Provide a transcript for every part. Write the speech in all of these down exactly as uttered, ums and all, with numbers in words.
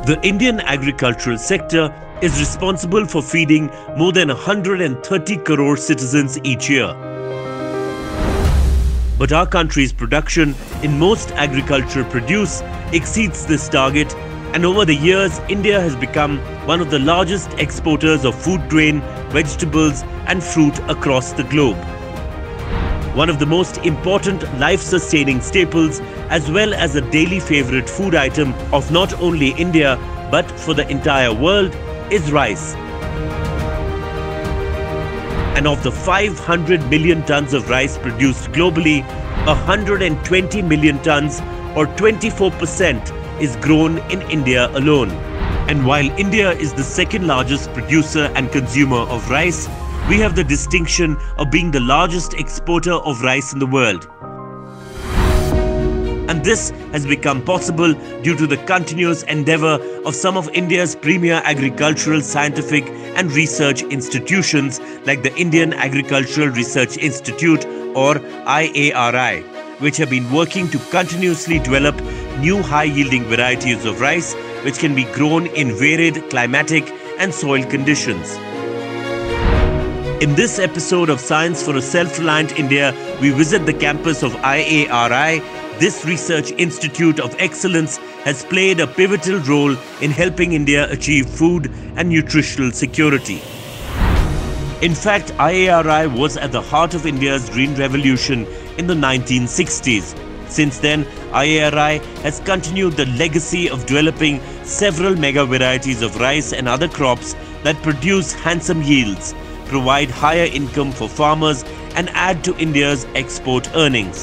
The Indian agricultural sector is responsible for feeding more than one hundred thirty crore citizens each year. But our country's production in most agricultural produce exceeds this target, and over the years, India has become one of the largest exporters of food grain, vegetables and fruit across the globe. One of the most important life-sustaining staples, as well as a daily favorite food item of not only India but for the entire world, is rice. And of the five hundred million tons of rice produced globally, one hundred twenty million tons or twenty-four percent is grown in India alone. And while India is the second largest producer and consumer of rice, we have the distinction of being the largest exporter of rice in the world. And this has become possible due to the continuous endeavour of some of India's premier agricultural, scientific and research institutions like the Indian Agricultural Research Institute or I A R I, which have been working to continuously develop new high-yielding varieties of rice which can be grown in varied climatic and soil conditions. In this episode of Science for a Self-Reliant India, we visit the campus of I A R I. This research institute of excellence has played a pivotal role in helping India achieve food and nutritional security. In fact, I A R I was at the heart of India's green revolution in the nineteen sixties. Since then, I A R I has continued the legacy of developing several mega varieties of rice and other crops that produce handsome yields, provide higher income for farmers and add to India's export earnings.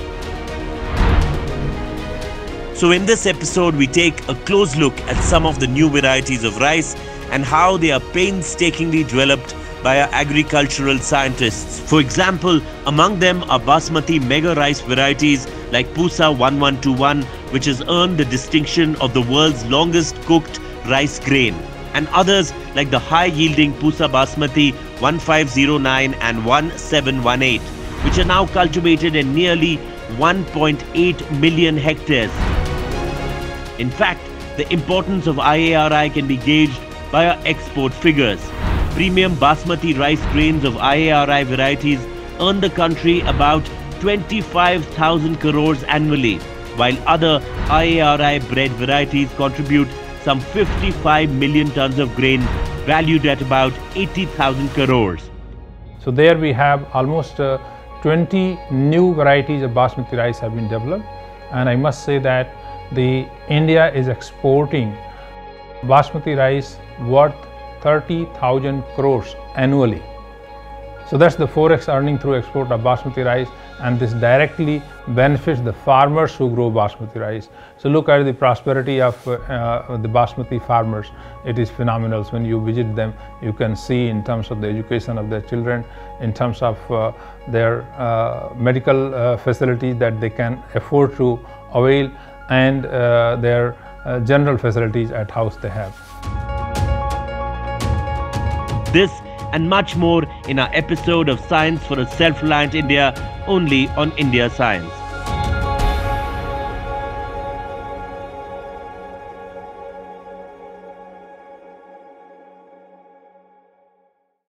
So in this episode, we take a close look at some of the new varieties of rice and how they are painstakingly developed by our agricultural scientists. For example, among them are basmati mega rice varieties like Pusa one one two one, which has earned the distinction of the world's longest cooked rice grain, and others like the high-yielding Pusa basmati one five zero nine and one seven one eight, which are now cultivated in nearly one point eight million hectares. In fact, the importance of I A R I can be gauged by our export figures. Premium basmati rice grains of I A R I varieties earn the country about twenty-five thousand crores annually, while other I A R I bred varieties contribute some fifty-five million tons of grain valued at about eighty thousand crores. So there we have almost uh, twenty new varieties of basmati rice have been developed, and I must say that the India is exporting basmati rice worth thirty thousand crores annually. So that's the four X earning through export of basmati rice, and this directly benefits the farmers who grow basmati rice. So look at the prosperity of uh, the basmati farmers. It is phenomenal. When you visit them, you can see in terms of the education of their children, in terms of uh, their uh, medical uh, facilities that they can afford to avail, and uh, their uh, general facilities at house they have. This and much more in our episode of Science for a Self-Reliant India, only on India Science.